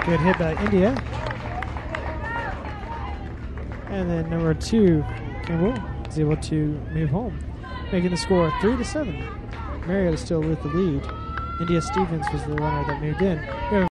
Good hit by India. And then number 2, Campbell, is able to move home, making the score 3-7. Marietta still with the lead. India Stevens was the runner that moved in. We have